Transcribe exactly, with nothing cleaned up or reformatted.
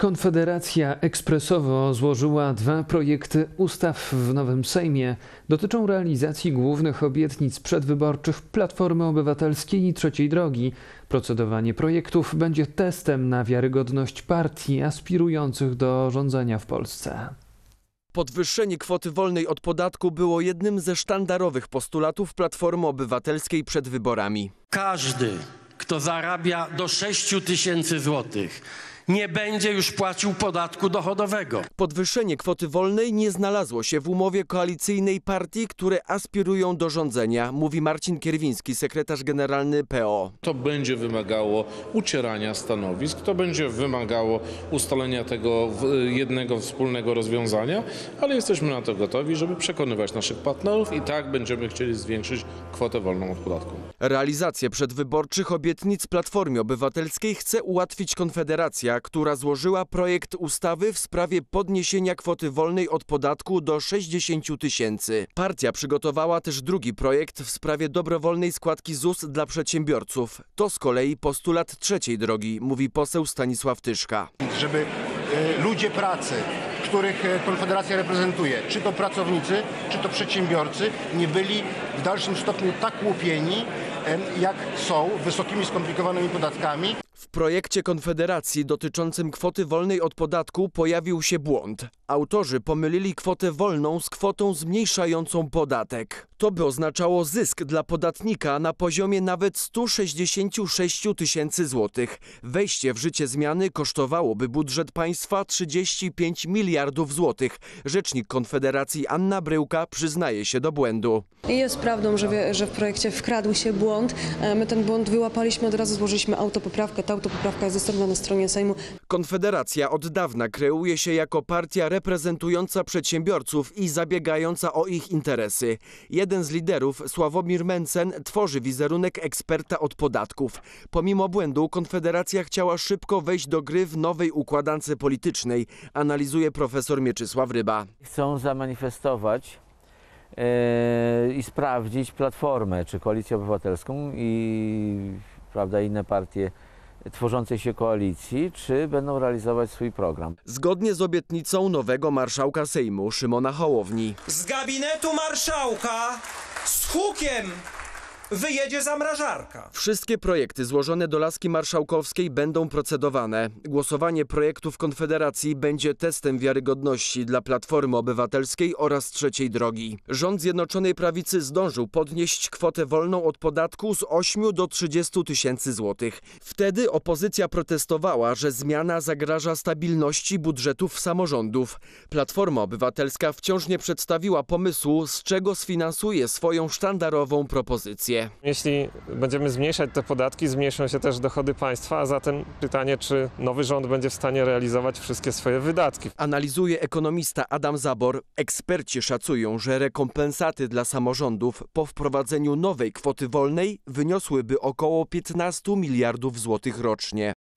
Konfederacja ekspresowo złożyła dwa projekty ustaw w nowym Sejmie. Dotyczą realizacji głównych obietnic przedwyborczych Platformy Obywatelskiej i Trzeciej Drogi. Procedowanie projektów będzie testem na wiarygodność partii aspirujących do rządzenia w Polsce. Podwyższenie kwoty wolnej od podatku było jednym ze sztandarowych postulatów Platformy Obywatelskiej przed wyborami. Każdy, kto zarabia do sześciu tysięcy złotych, nie będzie już płacił podatku dochodowego. Podwyższenie kwoty wolnej nie znalazło się w umowie koalicyjnej partii, które aspirują do rządzenia, mówi Marcin Kierwiński, sekretarz generalny P O. To będzie wymagało ucierania stanowisk, to będzie wymagało ustalenia tego jednego wspólnego rozwiązania, ale jesteśmy na to gotowi, żeby przekonywać naszych partnerów i tak będziemy chcieli zwiększyć kwotę wolną od podatku. Realizację przedwyborczych obietnic Platformie Obywatelskiej chce ułatwić Konfederacja, która złożyła projekt ustawy w sprawie podniesienia kwoty wolnej od podatku do sześćdziesięciu tysięcy. Partia przygotowała też drugi projekt w sprawie dobrowolnej składki Z U S dla przedsiębiorców. To z kolei postulat Trzeciej Drogi, mówi poseł Stanisław Tyszka. Żeby ludzie pracy, których Konfederacja reprezentuje, czy to pracownicy, czy to przedsiębiorcy, nie byli w dalszym stopniu tak łupieni, jak są, wysokimi, skomplikowanymi podatkami. W projekcie Konfederacji dotyczącym kwoty wolnej od podatku pojawił się błąd. Autorzy pomylili kwotę wolną z kwotą zmniejszającą podatek. To by oznaczało zysk dla podatnika na poziomie nawet stu sześćdziesięciu sześciu tysięcy złotych. Wejście w życie zmiany kosztowałoby budżet państwa trzydzieści pięć miliardów złotych. Rzecznik Konfederacji Anna Bryłka przyznaje się do błędu. Jest prawdą, że, że w projekcie wkradł się błąd. My ten błąd wyłapaliśmy, od razu złożyliśmy autopoprawkę. Ta autopoprawka jest dostępna na stronie Sejmu. Konfederacja od dawna kreuje się jako partia reprezentująca przedsiębiorców i zabiegająca o ich interesy. Jeden z liderów, Sławomir Mencen, tworzy wizerunek eksperta od podatków. Pomimo błędu Konfederacja chciała szybko wejść do gry w nowej układance politycznej, analizuje profesor Mieczysław Ryba. Chcą zamanifestować yy, i sprawdzić Platformę, czy Koalicję Obywatelską i prawda, inne partie tworzącej się koalicji, czy będą realizować swój program. Zgodnie z obietnicą nowego marszałka Sejmu Szymona Hołowni. Z gabinetu marszałka z hukiem wyjedzie zamrażarka. Wszystkie projekty złożone do laski marszałkowskiej będą procedowane. Głosowanie projektów Konfederacji będzie testem wiarygodności dla Platformy Obywatelskiej oraz Trzeciej Drogi. Rząd Zjednoczonej Prawicy zdążył podnieść kwotę wolną od podatku z ośmiu do trzydziestu tysięcy złotych. Wtedy opozycja protestowała, że zmiana zagraża stabilności budżetów samorządów. Platforma Obywatelska wciąż nie przedstawiła pomysłu, z czego sfinansuje swoją sztandarową propozycję. Jeśli będziemy zmniejszać te podatki, zmniejszą się też dochody państwa, a zatem pytanie, czy nowy rząd będzie w stanie realizować wszystkie swoje wydatki. Analizuje ekonomista Adam Zabor. Eksperci szacują, że rekompensaty dla samorządów po wprowadzeniu nowej kwoty wolnej wyniosłyby około piętnastu miliardów złotych rocznie.